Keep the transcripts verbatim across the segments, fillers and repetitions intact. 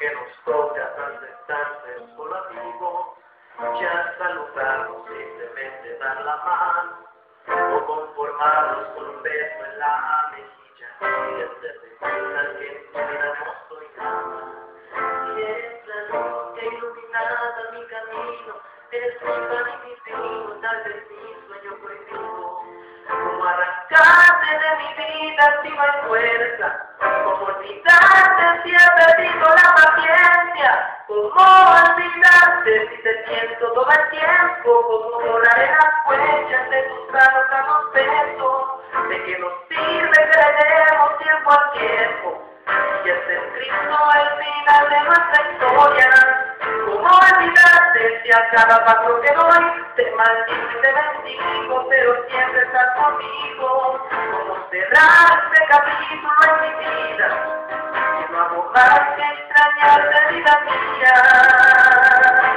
que nos toca tan distantes solo amigos, ya saludarnos, simplemente dar la mano, o conformarnos con un beso en la mejilla, y hacerte cuenta que en tu vida no soy nada. Y esa luz que iluminada mi camino, eres mi pan y mi vino, tal vez mi sueño prohibido. Como arrancarte de mi vida si no hay fuerza, como olvidarte si he perdido la paciencia, como olvidarte si te siento todo el tiempo, como borraré las huellas de tus manos a los besos, de que nos sirve que le demos tiempo al tiempo, y es el Cristo el final de nuestra historia. Como olvidarte si a cada paso que doy te maldigo y te bendigo, pero siempre estás conmigo. Como cerrar este capítulo en mi vida, que no hago más que extrañarte, vida mía.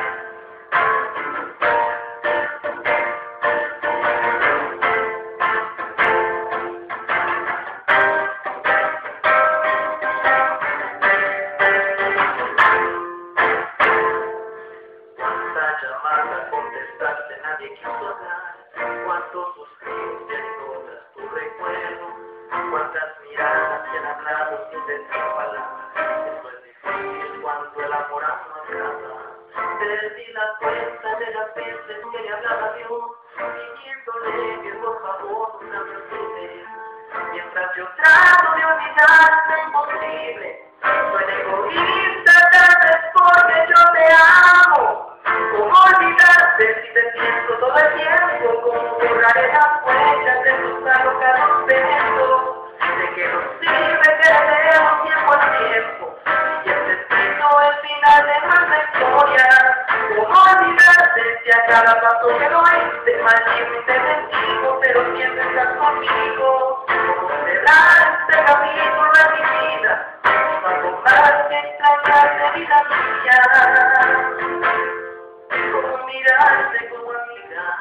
Llamada, contestaste, nadie quiso hablar. Cuántos suspiros en todas tu recuerdo, cuántas miradas que han hablado sin decir palabras. Eso es difícil cuando el amor aún no acaba. Perdí la cuenta de las veces que le hablaba a Dios, pidiéndole que por favor una me olvide. Mientras yo trato de olvidarte es imposible, soy egoísta tal vez porque yo te amo. ¿Cómo olvidarte si te pienso todo el tiempo? ¿Cómo borraré las huellas de tus alocados besos? ¿De qué nos sirve que le demos tiempo al tiempo? Y es escrito el final de nuestra historia. ¿Cómo olvidarte si a cada paso que doy te maldigo y te bendigo, pero siempre estás conmigo? ¿Cómo cerrar este capítulo en mi vida? No hago más que extrañarte, vida mía. Como mirarte como amiga,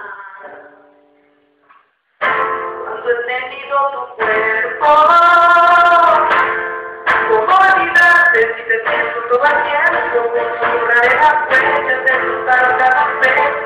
cuando he tenido tu cuerpo. Como olvidarte si te pienso todo el tiempo, como borraré las huellas de tus alocados besos.